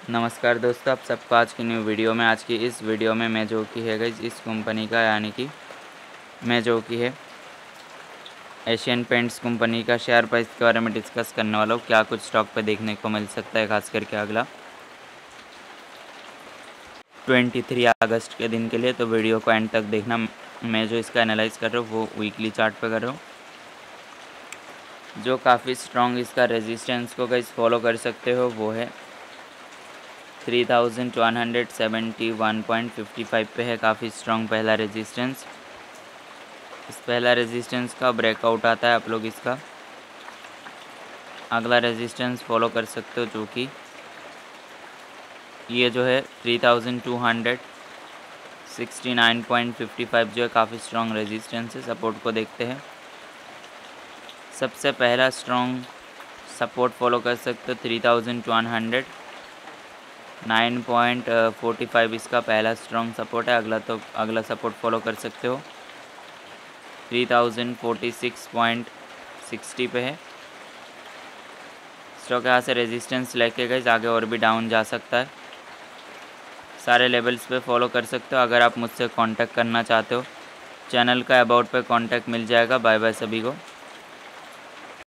नमस्कार दोस्तों, आप सबको आज की न्यू वीडियो में। आज की इस वीडियो में मैं जो कि है गाइस इस कंपनी का यानी कि मैं जो कि है एशियन पेंट्स कंपनी का शेयर प्राइस के बारे में डिस्कस करने वाला हूँ। क्या कुछ स्टॉक पे देखने को मिल सकता है, खास करके अगला 23 अगस्त के दिन के लिए। तो वीडियो को एंड तक देखना। मैं जो इसका एनालाइज कर रहा हूँ वो वीकली चार्ट पे कर रहा हूँ, जो काफ़ी स्ट्रॉन्ग इसका रेजिस्टेंस को गाइस फॉलो कर सकते हो। वो है 3171.55 पे है, काफ़ी स्ट्रॉन्ग पहला रेजिस्टेंस। इस पहला रेजिस्टेंस का ब्रेकआउट आता है, आप लोग इसका अगला रेजिस्टेंस फॉलो कर सकते हो, जो कि ये जो है 3269.55 जो है काफ़ी स्ट्रॉन्ग रेजिस्टेंस है। सपोर्ट को देखते हैं। सबसे पहला स्ट्रॉन्ग सपोर्ट फॉलो कर सकते हो 3209.45 इसका पहला स्ट्रॉन्ग सपोर्ट है। अगला सपोर्ट फॉलो कर सकते हो 3046.60 पे है। स्टॉक यहाँ से रेजिस्टेंस लेके गए, आगे और भी डाउन जा सकता है। सारे लेवल्स पे फॉलो कर सकते हो। अगर आप मुझसे कांटेक्ट करना चाहते हो, चैनल का अबाउट पे कांटेक्ट मिल जाएगा। बाय बाय सभी को।